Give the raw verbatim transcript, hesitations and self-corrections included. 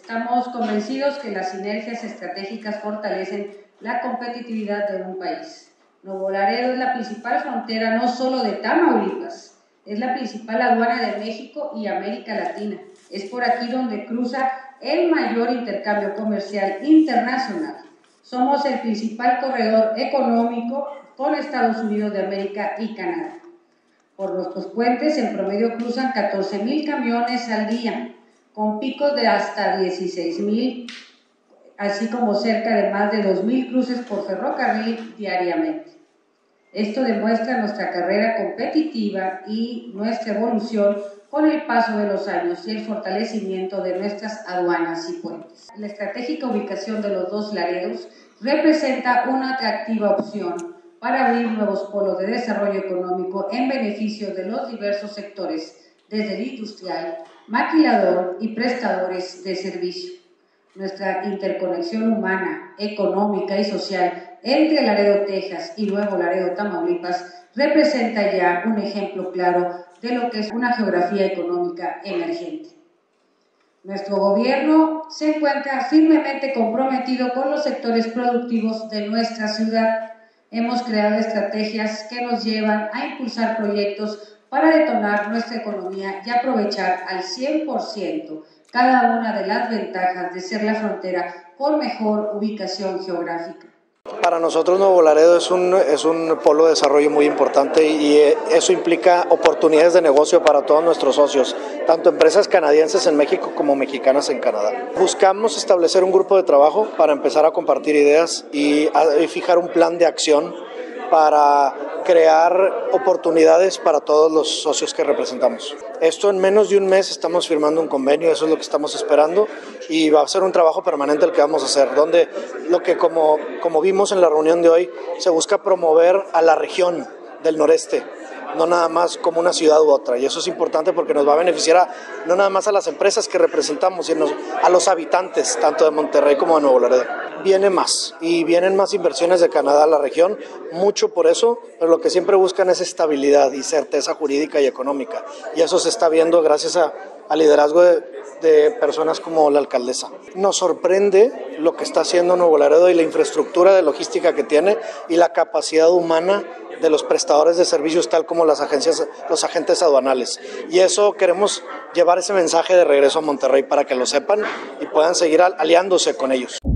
Estamos convencidos que las sinergias estratégicas fortalecen la competitividad de un país. Nuevo Laredo es la principal frontera no solo de Tamaulipas, es la principal aduana de México y América Latina. Es por aquí donde cruza el mayor intercambio comercial internacional. Somos el principal corredor económico con Estados Unidos de América y Canadá. Por nuestros puentes en promedio cruzan catorce mil camiones al día, con picos de hasta dieciséis mil, así como cerca de más de dos mil cruces por ferrocarril diariamente. Esto demuestra nuestra carrera competitiva y nuestra evolución con el paso de los años y el fortalecimiento de nuestras aduanas y puentes. La estratégica ubicación de los dos Laredos representa una atractiva opción para abrir nuevos polos de desarrollo económico en beneficio de los diversos sectores, desde el industrial, maquilador y prestadores de servicio. Nuestra interconexión humana, económica y social entre Laredo, Texas y Nuevo Laredo, Tamaulipas, representa ya un ejemplo claro de lo que es una geografía económica emergente. Nuestro gobierno se encuentra firmemente comprometido con los sectores productivos de nuestra ciudad. Hemos creado estrategias que nos llevan a impulsar proyectos para detonar nuestra economía y aprovechar al cien por ciento cada una de las ventajas de ser la frontera con mejor ubicación geográfica. Para nosotros Nuevo Laredo es un, es un polo de desarrollo muy importante y eso implica oportunidades de negocio para todos nuestros socios, tanto empresas canadienses en México como mexicanas en Canadá. Buscamos establecer un grupo de trabajo para empezar a compartir ideas y, a, y fijar un plan de acción para crear oportunidades para todos los socios que representamos. Esto en menos de un mes estamos firmando un convenio, eso es lo que estamos esperando y va a ser un trabajo permanente el que vamos a hacer, donde lo que como, como vimos en la reunión de hoy, se busca promover a la región del noreste, no nada más como una ciudad u otra, y eso es importante porque nos va a beneficiar a, no nada más a las empresas que representamos, sino a los habitantes, tanto de Monterrey como de Nuevo Laredo. Viene más, y vienen más inversiones de Canadá a la región, mucho por eso, pero lo que siempre buscan es estabilidad y certeza jurídica y económica, y eso se está viendo gracias a, al liderazgo de, de personas como la alcaldesa. Nos sorprende lo que está haciendo Nuevo Laredo y la infraestructura de logística que tiene y la capacidad humana de los prestadores de servicios, tal como las agencias, los agentes aduanales. Y eso queremos llevar ese mensaje de regreso a Monterrey para que lo sepan y puedan seguir aliándose con ellos.